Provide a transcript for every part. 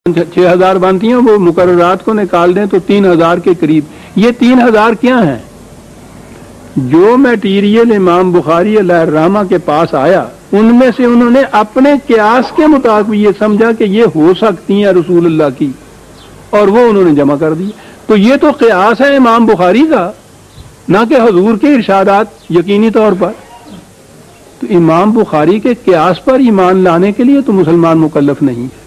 6,000 بنتی ہیں، وہ مقررات کو نکال دیں تو 3,000 کے قریب۔ یہ 3,000 کیا ہیں؟ جو میٹیریل امام بخاری علیہ الرحمہ کے پاس آیا ان میں سے انہوں نے اپنے قیاس کے مطابق یہ سمجھا کہ یہ ہو سکتی ہیں رسول اللہ کی، اور وہ انہوں نے جمع کر دی۔ تو یہ تو قیاس ہے امام بخاری کا، نہ کہ حضور کے ارشادات یقینی طور پر۔ تو امام بخاری کے قیاس پر ایمان لانے کے لیے تو مسلمان مکلف نہیں ہے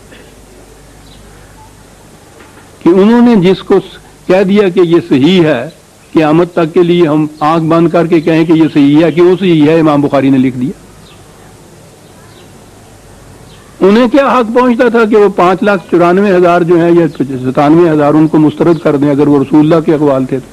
کہ انہوں نے جس کو کہہ دیا کہ یہ صحیح ہے، قیامت تک کے لیے ہم آنکھ بند کر کے کہیں کہ یہ صحیح ہے، کہ وہ صحیح ہے، امام بخاری نے لکھ دیا۔ انہیں کیا حق پہنچتا تھا کہ وہ 5,94,000 جو ہیں یا 97,000 ان کو مسترد کر دیں اگر وہ رسول اللہ کے اقوال تھے؟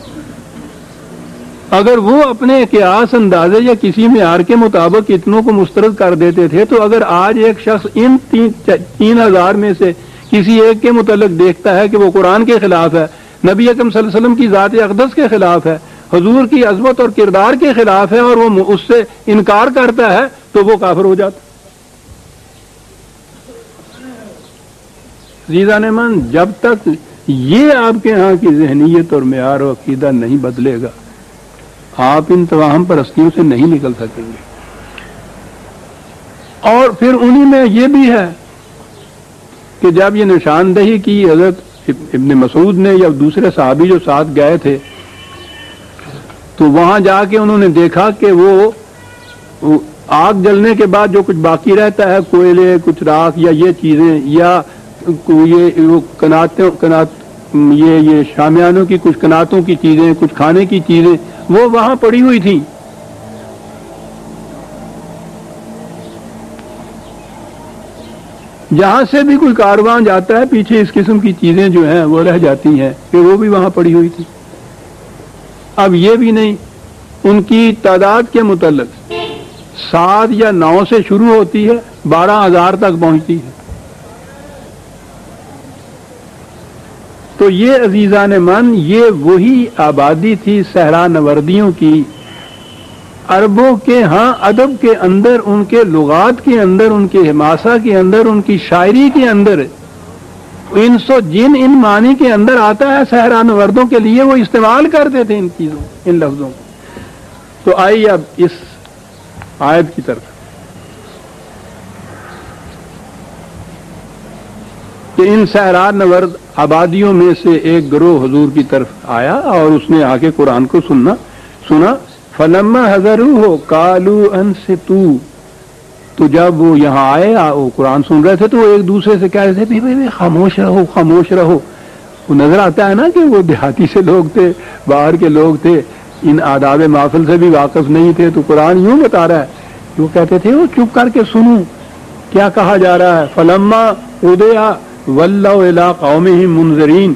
اگر وہ اپنے قیاس اندازے یا کسی معیار کے مطابق اتنوں کو مسترد کر دیتے تھے، تو اگر آج ایک شخص ان 3,000 میں سے کسی ایک کے متعلق دیکھتا ہے کہ وہ قرآن کے خلاف ہے، نبی اکرم صلی اللہ علیہ وسلم کی ذات اقدس کے خلاف ہے، حضور کی عظمت اور کردار کے خلاف ہے، اور وہ اس سے انکار کرتا ہے، تو وہ کافر ہو جاتا۔ عزیزان من، جب تک یہ آپ کے ہاں کی ذہنیت اور معیار و عقیدہ نہیں بدلے گا، آپ ان توہم پرستیوں سے نہیں نکل سکیں گے۔ اور پھر انہی میں یہ بھی ہے کہ جب یہ نشاندہی کی حضرت ابن مسعود نے یا دوسرے صحابی جو ساتھ گئے تھے، تو وہاں جا کے انہوں نے دیکھا کہ وہ آگ جلنے کے بعد جو کچھ باقی رہتا ہے، کوئلے، کچھ راکھ یا یہ چیزیں، یا یہ شامیانوں کی کچھ کناتوں کی چیزیں، کچھ کھانے کی چیزیں، وہ وہاں پڑی ہوئی تھیں۔ جہاں سے بھی کوئی کارواں جاتا ہے، پیچھے اس قسم کی چیزیں جو ہیں وہ رہ جاتی ہیں کہ وہ بھی وہاں پڑی ہوئی تھی۔ اب یہ بھی نہیں، ان کی تعداد کے متعلق 7 یا 9 سے شروع ہوتی ہے، 12,000 تک پہنچتی ہے۔ تو یہ عزیزان من، یہ وہی آبادی تھی صحرا نوردیوں کی، عربوں کے ہاں ادب کے اندر، ان کے لغات کے اندر، ان کے حماسہ کے اندر، ان کی شاعری کے اندر، انس و جن ان معنی کے اندر آتا ہے صحرا نوردوں کے لیے، وہ استعمال کرتے تھے ان چیزوں، ان لفظوں کو۔ تو آئیے اب اس آیت کی طرف کہ ان صحرا نورد آبادیوں میں سے ایک گروہ حضور کی طرف آیا اور اس نے آ کے قرآن کو سنا۔ فلما حضروہ قالوا انصتوا، تو جب وہ یہاں آئے، وہ قرآن سن رہے تھے، تو وہ ایک دوسرے سے کہہ رہے تھے بھائی خاموش رہو، خاموش رہو۔ وہ نظر آتا ہے نا کہ وہ دیہاتی سے لوگ تھے، باہر کے لوگ تھے، ان آداب محفل سے بھی واقف نہیں تھے، تو قرآن یوں بتا رہا ہے، وہ کہتے تھے وہ چپ کر کے سنو کیا کہا جا رہا ہے۔ فلما قضی ولوا الی قومہم منذرین،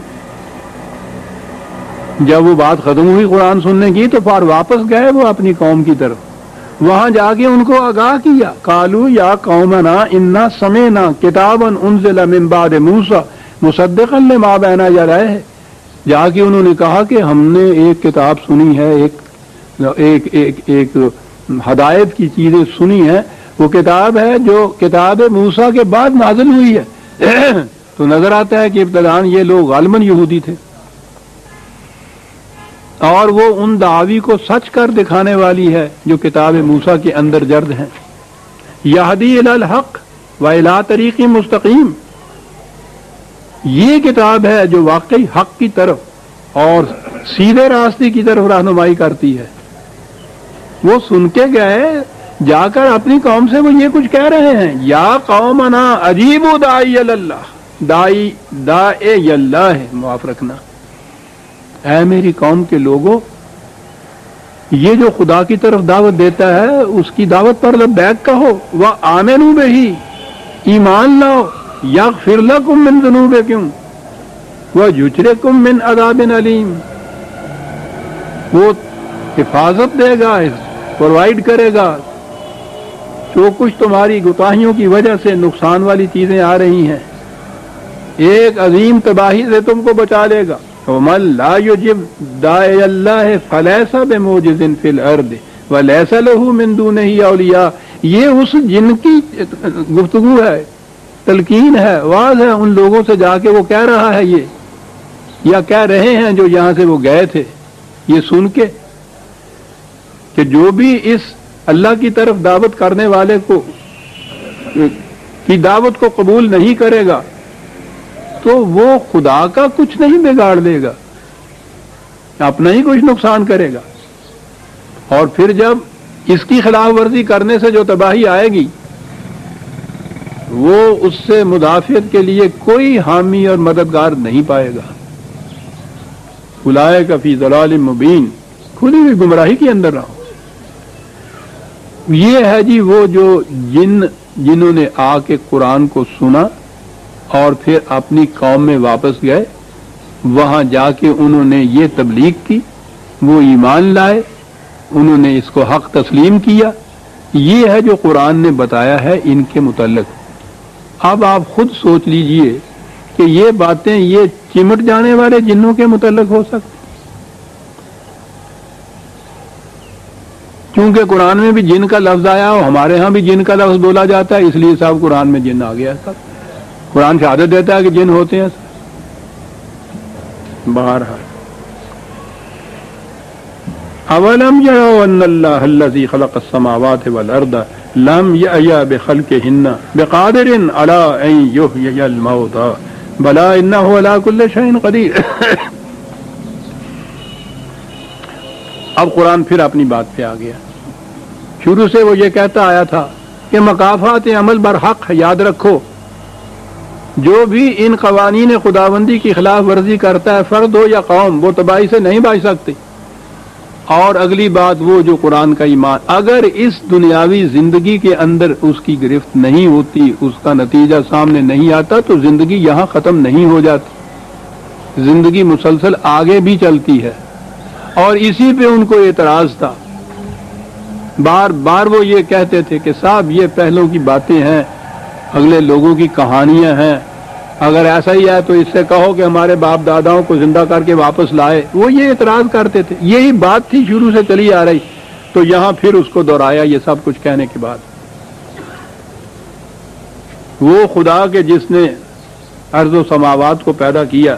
جب وہ بات ختم ہوئی قرآن سننے کی، تو پھر واپس گئے وہ اپنی قوم کی طرف، وہاں جا کے ان کو آگاہ کیا۔ قالوا یا قومنا انا سمعنا کتابا انزل من بعد موسیٰ مصدقا لما بین یدیہ، جا کے انہوں نے کہا کہ ہم نے ایک کتاب سنی ہے، ایک ہدایت کی چیزیں سنی ہیں، وہ کتاب ہے جو کتاب موسیٰ کے بعد نازل ہوئی ہے۔ تو نظر آتا ہے کہ ابتداءً یہ لوگ غالباً یہودی تھے، اور وہ ان دعاوی کو سچ کر دکھانے والی ہے جو کتاب موسیٰ کے اندر جرد ہیں۔ یہدی الی الحق و الی طریق مستقیم، یہ کتاب ہے جو واقعی حق کی طرف اور سیدھے راستے کی طرف رہنمائی کرتی ہے۔ وہ سن کے گئے، جا کر اپنی قوم سے وہ یہ کچھ کہہ رہے ہیں، یا قومنا اجیبوا داعی اللہ، داعی اللہ ہے، معاف رکھنا، اے میری قوم کے لوگوں، یہ جو خدا کی طرف دعوت دیتا ہے اس کی دعوت پر لبیک کہو، وآمنوا بہ، ایمان لاؤ، یغفر لکم من ذنوبکم ویجرکم من عذاب علیم، وہ حفاظت دے گا، پرووائڈ کرے گا جو کچھ تمہاری کوتاہیوں کی وجہ سے نقصان والی چیزیں آ رہی ہیں، ایک عظیم تباہی سے تم کو بچا لے گا۔ وَمَن لَا يُجِبْ دَاعِيَ اللَّهِ فَلَيْسَ بِمُعْجِزٍ فِي الْأَرْضِ وَلَيْسَ لَهُ مِن دُونِهِ أَوْلِيَاء، یہ اس جن کی گفتگو ہے تلقین ہے، واعظ ہے ان لوگوں سے جا کے وہ کہہ رہا ہے یہ، یا کہہ رہے ہیں جو یہاں سے وہ گئے تھے، یہ سن کے کہ جو بھی اس اللہ کی طرف دعوت کرنے والے کو کی دعوت کو قبول نہیں کرے گا تو وہ خدا کا کچھ نہیں بگاڑ دے گا، اپنا ہی کچھ نقصان کرے گا، اور پھر جب اس کی خلاف ورزی کرنے سے جو تباہی آئے گی وہ اس سے مدافعت کے لیے کوئی حامی اور مددگار نہیں پائے گا۔ اولئک فی ضلال مبین، کھلی ہوئی گمراہی کے اندر رہو۔ یہ ہے جی وہ جو جنہوں نے آ کے قرآن کو سنا اور پھر اپنی قوم میں واپس گئے، وہاں جا کے انہوں نے یہ تبلیغ کی، وہ ایمان لائے، انہوں نے اس کو حق تسلیم کیا۔ یہ ہے جو قرآن نے بتایا ہے ان کے متعلق۔ اب آپ خود سوچ لیجئے کہ یہ باتیں یہ چمٹ جانے والے جنوں کے متعلق ہو سکتی، کیونکہ قرآن میں بھی جن کا لفظ آیا اور ہمارے ہاں بھی جن کا لفظ بولا جاتا ہے، اس لیے صاحب قرآن میں جن آ گیا سب۔ قرآن شہادت دیتا ہے کہ جن ہوتے ہیں بہرحال۔ اولم یروا ان اللہ الذی خلق السماوات والارض لم یأی بخلقہن بقادر علی ان یحیی الموتى بلی انہ علی کل شیء قدیر۔ اب قرآن پھر اپنی بات پہ آ گیا۔ شروع سے وہ یہ کہتا آیا تھا کہ مکافات عمل برحق، یاد رکھو جو بھی ان قوانین خداوندی کی خلاف ورزی کرتا ہے، فرد ہو یا قوم، وہ تباہی سے نہیں بچ سکتے۔ اور اگلی بات وہ جو قرآن کا ایمان، اگر اس دنیاوی زندگی کے اندر اس کی گرفت نہیں ہوتی، اس کا نتیجہ سامنے نہیں آتا تو زندگی یہاں ختم نہیں ہو جاتی، زندگی مسلسل آگے بھی چلتی ہے۔ اور اسی پہ ان کو اعتراض تھا، بار بار وہ یہ کہتے تھے کہ صاحب یہ پہلوں کی باتیں ہیں، اگلے لوگوں کی کہانیاں ہیں، اگر ایسا ہی ہے تو اس سے کہو کہ ہمارے باپ داداؤں کو زندہ کر کے واپس لائے۔ وہ یہ اعتراض کرتے تھے، یہی بات تھی شروع سے چلی آ رہی، تو یہاں پھر اس کو دہرایا یہ سب کچھ کہنے کے بعد۔ وہ خدا کے جس نے ارض و سماوات کو پیدا کیا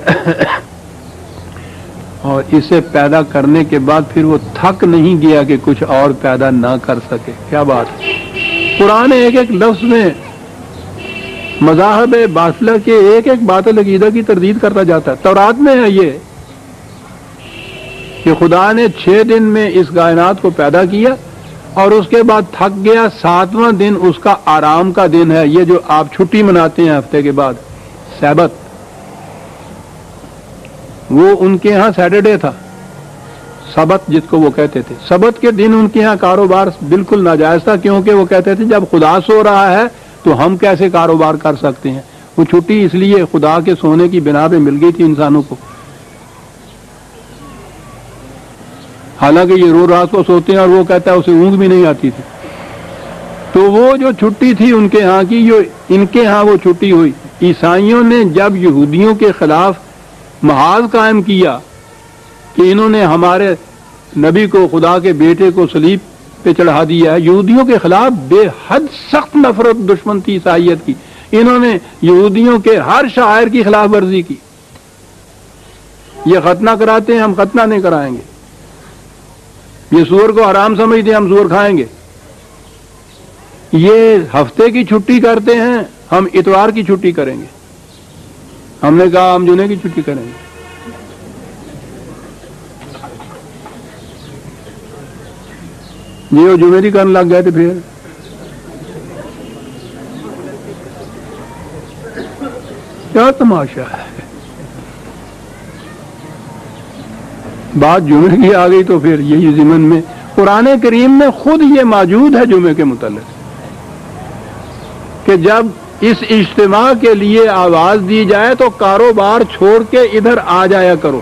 اور اسے پیدا کرنے کے بعد پھر وہ تھک نہیں گیا کہ کچھ اور پیدا نہ کر سکے۔ کیا بات ہے! قرآن ایک ایک لفظ میں مذاہب باطلہ کے ایک ایک باطل عقیدہ کی تردید کرتا جاتا ہے۔ تورات میں ہے یہ کہ خدا نے 6 دن میں اس کائنات کو پیدا کیا اور اس کے بعد تھک گیا، 7واں دن اس کا آرام کا دن ہے۔ یہ جو آپ چھٹی مناتے ہیں ہفتے کے بعد، سبت، وہ ان کے ہاں سیٹرڈے تھا، سبت جس کو وہ کہتے تھے۔ سبت کے دن ان کے ہاں کاروبار بالکل ناجائز تھا، کیونکہ وہ کہتے تھے جب خدا سو رہا ہے تو ہم کیسے کاروبار کر سکتے ہیں۔ وہ چھٹی اس لیے خدا کے سونے کی بنا پہ مل گئی تھی انسانوں کو، حالانکہ یہ روز رات کو سوتے ہیں اور وہ کہتا ہے اسے اونگ بھی نہیں آتی تھی۔ تو وہ جو چھٹی تھی ان کے ہاں کی، جو ان کے ہاں وہ چھٹی ہوئی۔ عیسائیوں نے جب یہودیوں کے خلاف محاذ قائم کیا کہ انہوں نے ہمارے نبی کو، خدا کے بیٹے کو صلیب پہ چڑھا دیا ہے، یہودیوں کے خلاف بے حد سخت نفرت دشمن تھی عیسائیت کی، انہوں نے یہودیوں کے ہر شاعر کی خلاف ورزی کی۔ یہ ختنہ کراتے ہیں، ہم ختنہ نہیں کرائیں گے، یہ سور کو حرام سمجھتے ہیں، ہم سور کھائیں گے، یہ ہفتے کی چھٹی کرتے ہیں، ہم اتوار کی چھٹی کریں گے، ہم نے کہا ہم جمعے کی چھٹی کریں گے۔ یہ وہ جمعے کی کرنے لگ گئے تھے۔ پھر کیا تماشا ہے، بات جمعے کی آ گئی تو پھر یہی ضمن میں قرآن کریم میں خود یہ موجود ہے جمعے کے متعلق کہ جب اس اجتماع کے لیے آواز دی جائے تو کاروبار چھوڑ کے ادھر آ جایا کرو۔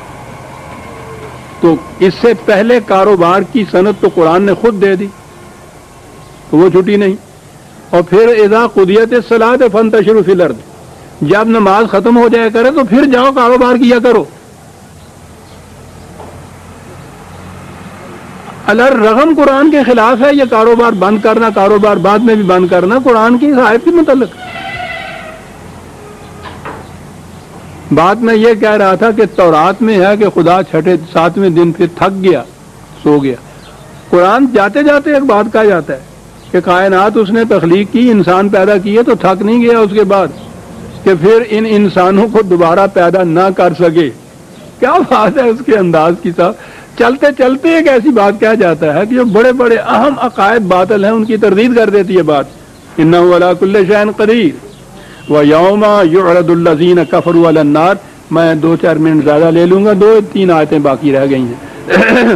تو اس سے پہلے کاروبار کی صنعت تو قرآن نے خود دے دی، تو وہ چھٹی نہیں۔ اور پھر اذا قضیت الصلاۃ فانتشروا فی الارض، جب نماز ختم ہو جائے کرے تو پھر جاؤ کاروبار کیا کرو۔ الرغم قرآن کے خلاف ہے یہ کاروبار بند کرنا، کاروبار بعد میں بھی بند کرنا، قرآن کی آیت کے متعلق بات میں یہ کہہ رہا تھا کہ تورات میں ہے کہ خدا چھٹے 7ویں دن پھر تھک گیا، سو گیا۔ قرآن جاتے جاتے ایک بات کہا جاتا ہے کہ کائنات اس نے تخلیق کی، انسان پیدا کیے تو تھک نہیں گیا اس کے بعد کہ پھر ان انسانوں کو دوبارہ پیدا نہ کر سکے۔ کیا بات ہے اس کے انداز کی صاحب۔ چلتے چلتے ایک ایسی بات کہا جاتا ہے کہ جو بڑے بڑے اہم عقائد باطل ہیں ان کی تردید کر دیتی ہے بات۔ انہ علی کل شیء قدیر ویوم یعرض الذین کفروا علی النار۔ میں 2-4 منٹ زیادہ لے لوں گا، 2-3 آیتیں باقی رہ گئی ہیں۔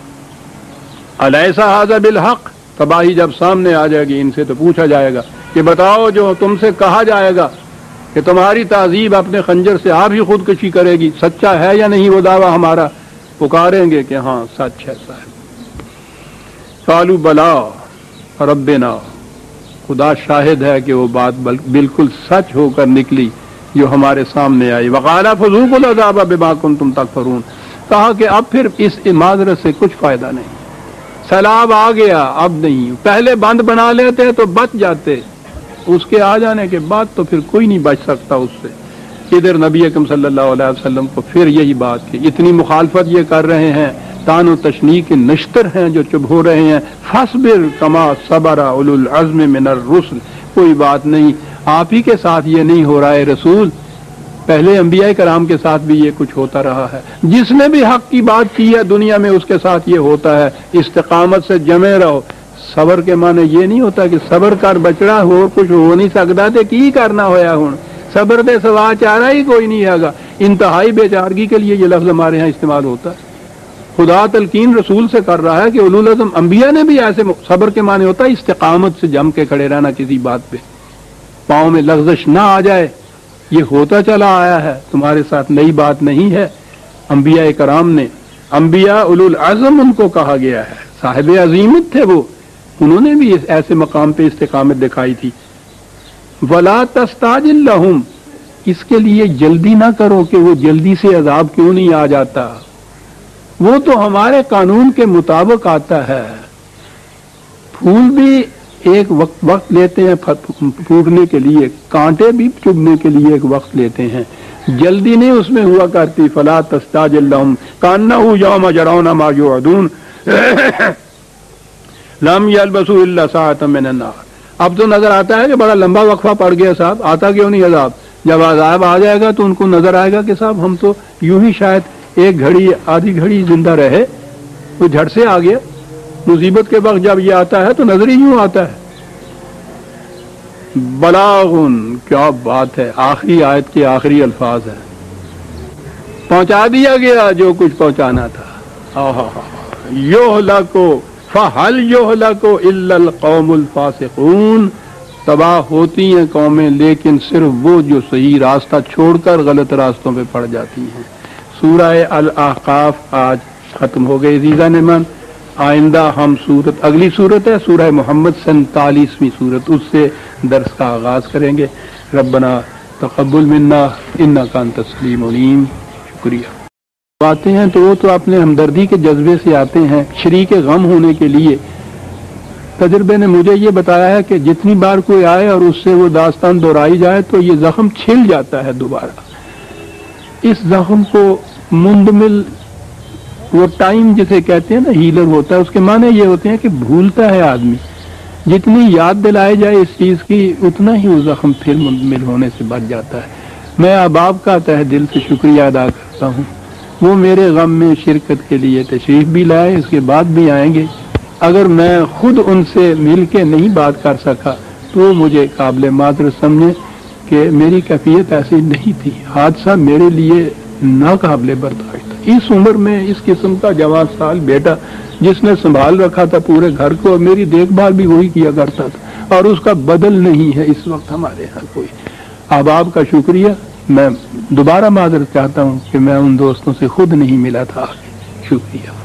الیس ھذا بالحق، تباہی جب سامنے آ جائے گی ان سے تو پوچھا جائے گا کہ بتاؤ جو تم سے کہا جائے گا کہ تمہاری تعذیب اپنے خنجر سے آپ ہی خودکشی کرے گی، سچا ہے یا نہیں وہ دعویٰ ہمارا؟ پکاریں گے کہ ہاں سچ ہے صاحب۔ قالوا بلا ربنا، خدا شاہد ہے کہ وہ بات بالکل سچ ہو کر نکلی جو ہمارے سامنے آئی۔ وقال فذوقوا العذاب بما کنتم تکفرون، کہا کہ اب پھر اس معذرت سے کچھ فائدہ نہیں، سیلاب آ گیا اب نہیں، پہلے بند بنا لیتے تو بچ جاتے، اس کے آ جانے کے بعد تو پھر کوئی نہیں بچ سکتا اس سے۔ ادھر نبی اکرم صلی اللہ علیہ وسلم کو پھر یہی بات کی، اتنی مخالفت یہ کر رہے ہیں، تان و تشنیع کے نشتر ہیں جو چپ ہو رہے ہیں۔ فاصبر کما صبر اولو العزم من الرسل، کوئی بات نہیں، آپ ہی کے ساتھ یہ نہیں ہو رہا ہے رسول، پہلے انبیاء کرام کے ساتھ بھی یہ کچھ ہوتا رہا ہے، جس نے بھی حق کی بات کی ہے دنیا میں اس کے ساتھ یہ ہوتا ہے۔ استقامت سے جمے رہو۔ صبر کے معنی یہ نہیں ہوتا کہ صبر کر بچڑا ہو کچھ ہو نہیں سکتا تے کی کرنا ہویا ہوں، صبر دے سوا چارہ ہی کوئی نہیں ہے گا۔ انتہائی بے چارگی کے لیے یہ لفظ ہمارے ہاں استعمال ہوتا ہے۔ خدا تلقین رسول سے کر رہا ہے کہ اولو العزم انبیاء نے بھی ایسے، صبر کے معنی ہوتا ہے استقامت سے جم کے کھڑے رہنا کسی بات پہ، پاؤں میں لغزش نہ آ جائے۔ یہ ہوتا چلا آیا ہے، تمہارے ساتھ نئی بات نہیں ہے۔ انبیاء کرام نے، انبیاء اولو العزم ان کو کہا گیا ہے، صاحب عظیمت تھے وہ، انہوں نے بھی ایسے مقام پہ استقامت دکھائی تھی۔ ولا تستعجل لهم، اس کے لیے جلدی نہ کرو کہ وہ جلدی سے عذاب کیوں نہیں آ جاتا، وہ تو ہمارے قانون کے مطابق آتا ہے۔ پھول بھی ایک وقت لیتے ہیں پھوٹنے کے لیے، کانٹے بھی چبھنے کے لیے ایک وقت لیتے ہیں، جلدی نہیں اس میں ہوا کرتی۔ فلا تستعجل لهم كأنه يوم يرون ما يوعدون لم يلبثوا الا ساعة من النهار۔ اب تو نظر آتا ہے کہ بڑا لمبا وقفہ پڑ گیا صاحب، آتا کیوں نہیں عذاب؟ جب عذاب آ جائے گا تو ان کو نظر آئے گا کہ صاحب ہم تو یوں ہی شاید ایک گھڑی آدھی گھڑی زندہ رہے، وہ جھٹ سے آ گیا۔ مصیبت کے وقت جب یہ آتا ہے تو نظر ہی یوں آتا ہے۔ بلاغن، کیا بات ہے، آخری آیت کے آخری الفاظ ہیں، پہنچا دیا گیا جو کچھ پہنچانا تھا۔ یہلکو فہل یہلکو الا القوم الفاسقون، تباہ ہوتی ہیں قومیں لیکن صرف وہ جو صحیح راستہ چھوڑ کر غلط راستوں پہ پڑ جاتی ہیں۔ سورہ الاحقاف آج ختم ہو گئی عزیزان من۔ آئندہ ہم اگلی صورت ہے سورہ محمد 47ویں صورت، اس سے درس کا آغاز کریں گے۔ ربنا تقبل منا انک انت السمیع العلیم۔ شکریہ۔ آتے ہیں تو وہ تو اپنے ہمدردی کے جذبے سے آتے ہیں، شریک غم ہونے کے لیے۔ تجربے نے مجھے یہ بتایا ہے کہ جتنی بار کوئی آئے اور اس سے وہ داستان دہرائی جائے تو یہ زخم چھل جاتا ہے دوبارہ۔ اس زخم کو مندمل، وہ ٹائم جسے کہتے ہیں نا ہیلر ہوتا ہے، اس کے معنی یہ ہوتے ہیں کہ بھولتا ہے آدمی، جتنی یاد دلائی جائے اس چیز کی اتنا ہی وہ زخم پھر مندمل ہونے سے بچ جاتا ہے۔ میں احباب کا تہ دل سے شکریہ ادا کرتا ہوں، وہ میرے غم میں شرکت کے لیے تشریف بھی لائے، اس کے بعد بھی آئیں گے۔ اگر میں خود ان سے مل کے نہیں بات کر سکا تو مجھے قابل معذرت سمجھیں کہ میری کیفیت ایسی نہیں تھی، حادثہ میرے لیے ناقابل برداشت تھا۔ اس عمر میں اس قسم کا جوان سال بیٹا جس نے سنبھال رکھا تھا پورے گھر کو، اور میری دیکھ بھال بھی وہی کیا کرتا تھا، اور اس کا بدل نہیں ہے اس وقت ہمارے ہاں کوئی۔ احباب کا شکریہ۔ میں دوبارہ معذرت چاہتا ہوں کہ میں ان دوستوں سے خود نہیں ملا تھا۔ شکریہ۔